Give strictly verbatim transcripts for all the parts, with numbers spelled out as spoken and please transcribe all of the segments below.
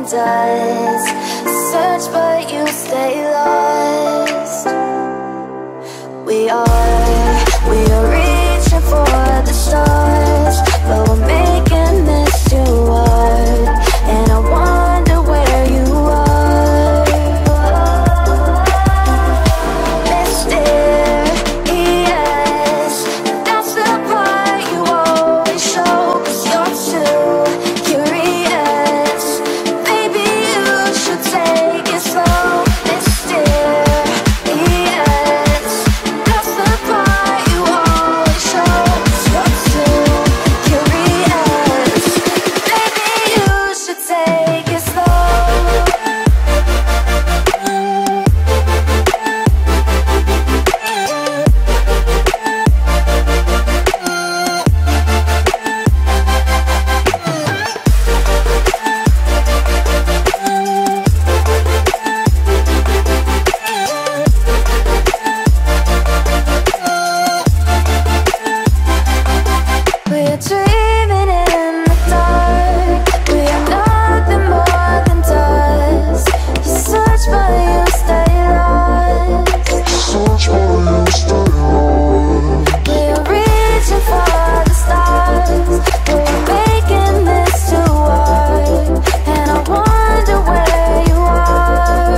does. Search but you stay lost. We are, we are reaching for the stars, but we're making this too hard. And I wonder where you are. Mysterious, that's the part you always show, 'cause you're too curious. Maybe you should take it slow. Mysterious, that's the part you always show, 'cause you're too curious. Maybe you should take it slow. We're dreaming in the dark. We are nothing more than dust. You search but you stay lost. Search but you stay lost. We are reaching for the stars, but we're making this too hard. And I wonder where you are.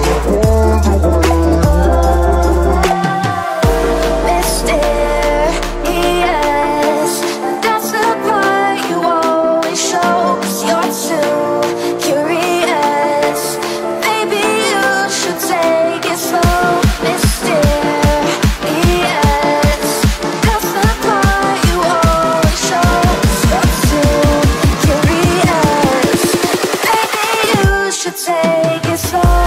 Mysterious, that's the part you always show, 'cause you're too curious. Maybe you should take it slow. Mysterious, that's the part you always show, 'cause you're too curious. Maybe you should take it slow.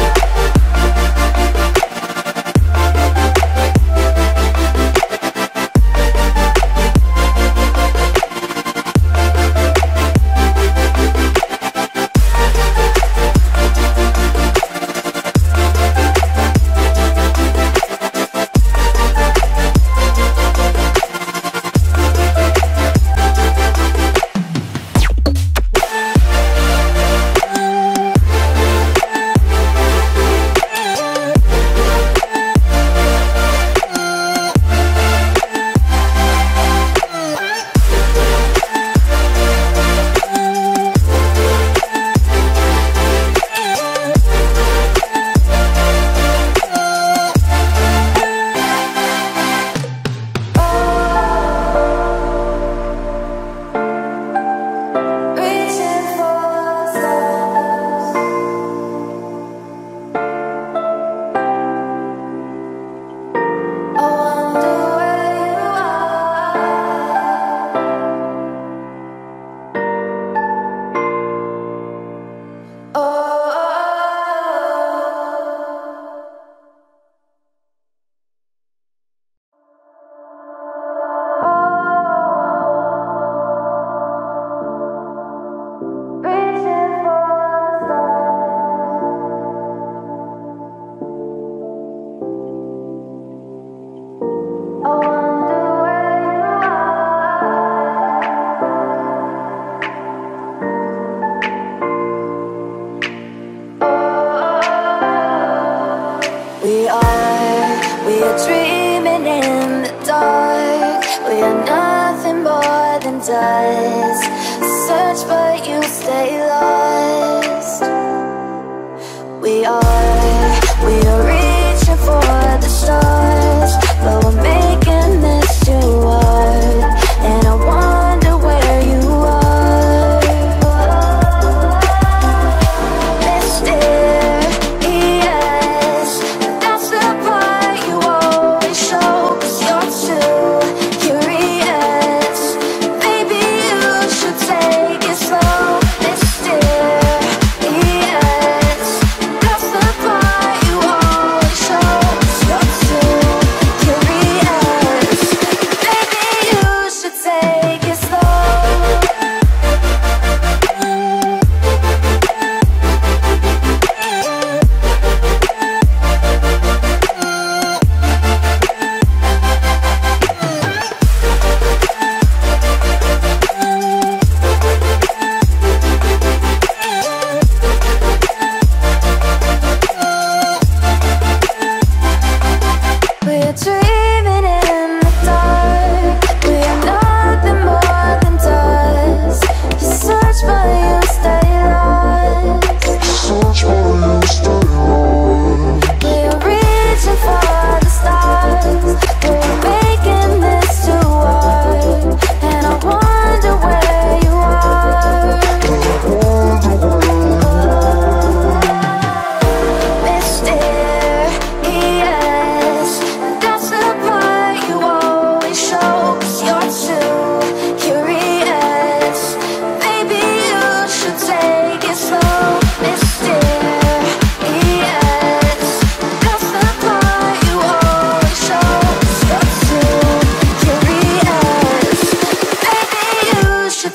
Reaching for the stars. I wonder where you are. Oh. Reaching for the stars. I wonder where you are. We are, we are dreaming in the dark. We are nothing more than dust. Search but you stay lost. We are, we are reaching for the stars, but we're making this too hard. And I wonder where you are. Mysterious, that's the part you always show, 'cause you're too curious. Maybe you should take it slow. Mysterious.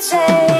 change.